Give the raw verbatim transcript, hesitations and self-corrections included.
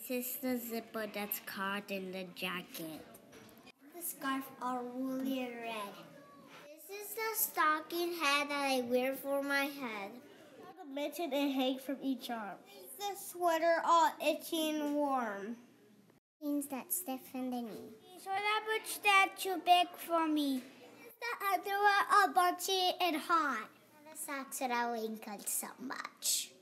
This is the zipper that's carved in the jacket. The scarf are woolly and red. This is the stocking hat that I wear for my head. The mitten and hang from each arm. The sweater all itchy and warm. Things that stiffen the knee. So that much that too big for me. The underwear are bunchy and hot. And the socks that I wrinkle so much.